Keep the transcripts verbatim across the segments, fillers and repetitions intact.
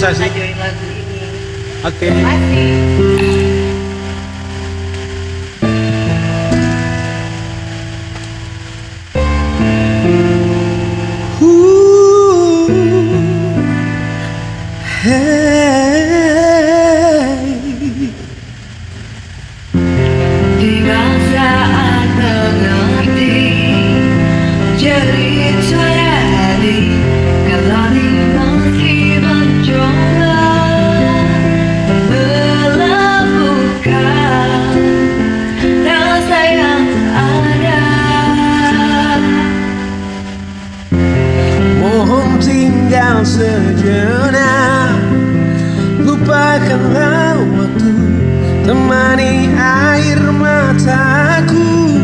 bisa sih. Join lagu ini. Oke. Terima kasih. Sejenak, lupakanlah waktu, temani air mataku,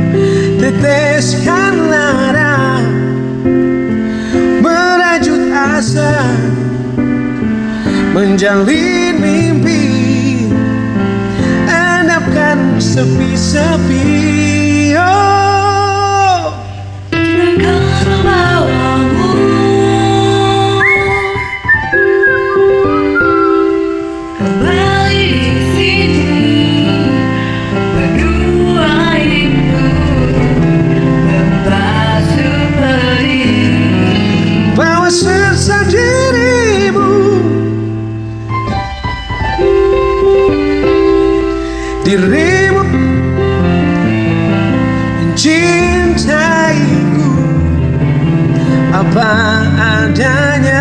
teteskanlah darah, merajut asa, menjalin mimpi, endapkan sepi-sepi. Oh, Jangan membawamu kembali di sini, berdua itu membasuh pedih. Bawa serta dirimu, dirimu mencintaiku apa adanya.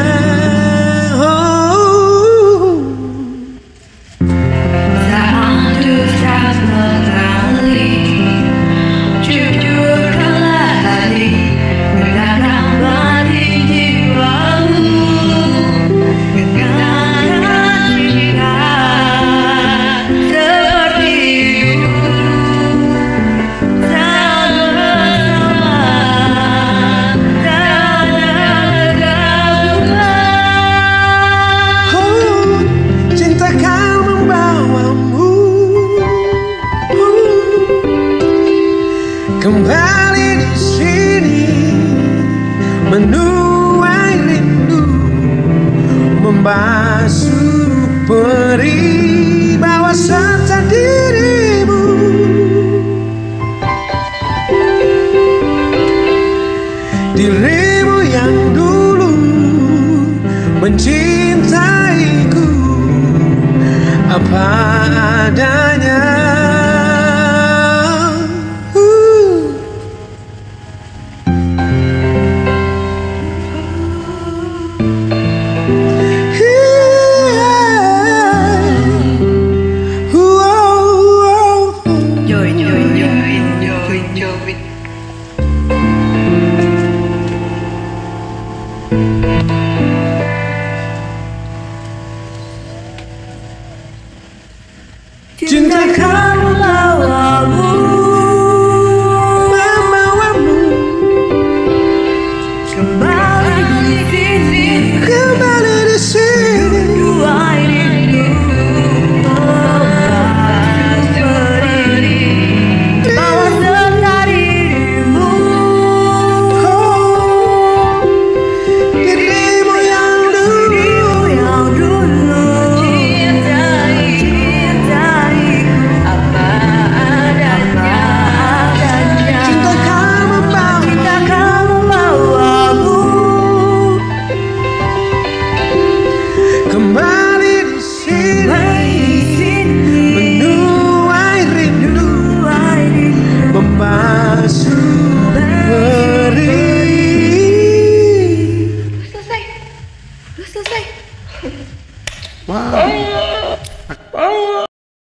Kembali di sini, menuai rindu, membasuh perih, bawa serta dirimu, dirimu yang dulu mencintaiku apa adanya. Cinta kamu bawamu, membawamu kembali di sini, kembali di sini, berdua rindu, membasuh perih, bawa serta dirimu, dirimu yang dulu, yang dulu cintai, cintai. Kembali di sini, menuai rindu, membasuh perih. Selesai, selesai. Wow.